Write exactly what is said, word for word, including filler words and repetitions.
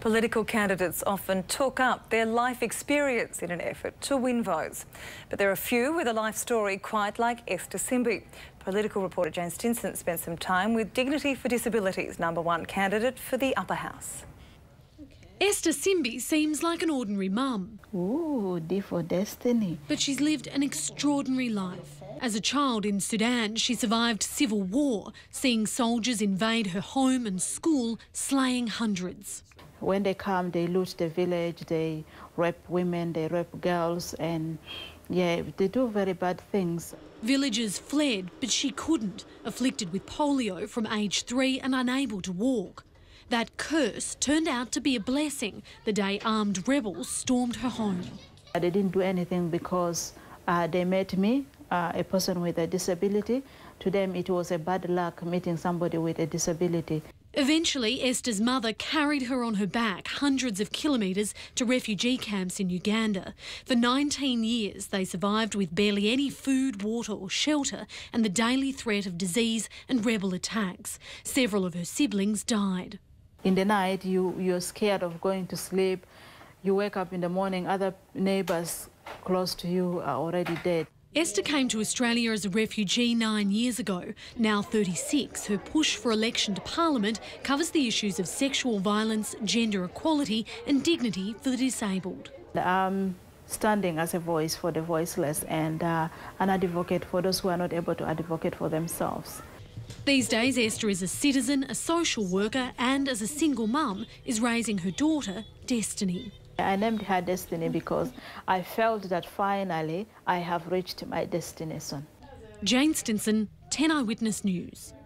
Political candidates often talk up their life experience in an effort to win votes. But there are few with a life story quite like Esther Simbi. Political reporter Jayne Stinson spent some time with Dignity for Disability's number one candidate for the upper house. Esther Simbi seems like an ordinary mum. Ooh, D for destiny. But she's lived an extraordinary life. As a child in Sudan, she survived civil war, seeing soldiers invade her home and school, slaying hundreds. When they come, they loot the village, they rape women, they rape girls, and yeah, they do very bad things. Villagers fled, but she couldn't, afflicted with polio from age three and unable to walk. That curse turned out to be a blessing the day armed rebels stormed her home. They didn't do anything because uh, they met me, uh, a person with a disability. To them, it was a bad luck meeting somebody with a disability. Eventually, Esther's mother carried her on her back hundreds of kilometres to refugee camps in Uganda. For nineteen years, they survived with barely any food, water or shelter and the daily threat of disease and rebel attacks. Several of her siblings died. In the night, you, you're scared of going to sleep. You wake up in the morning, other neighbours close to you are already dead. Esther came to Australia as a refugee nine years ago. Now thirty-six, her push for election to Parliament covers the issues of sexual violence, gender equality and dignity for the disabled. I'm standing as a voice for the voiceless and uh, an advocate for those who are not able to advocate for themselves. These days, Esther is a citizen, a social worker and, as a single mum, is raising her daughter, Destiny. I named her Destiny because I felt that finally I have reached my destination. Jayne Stinson, ten Eyewitness News.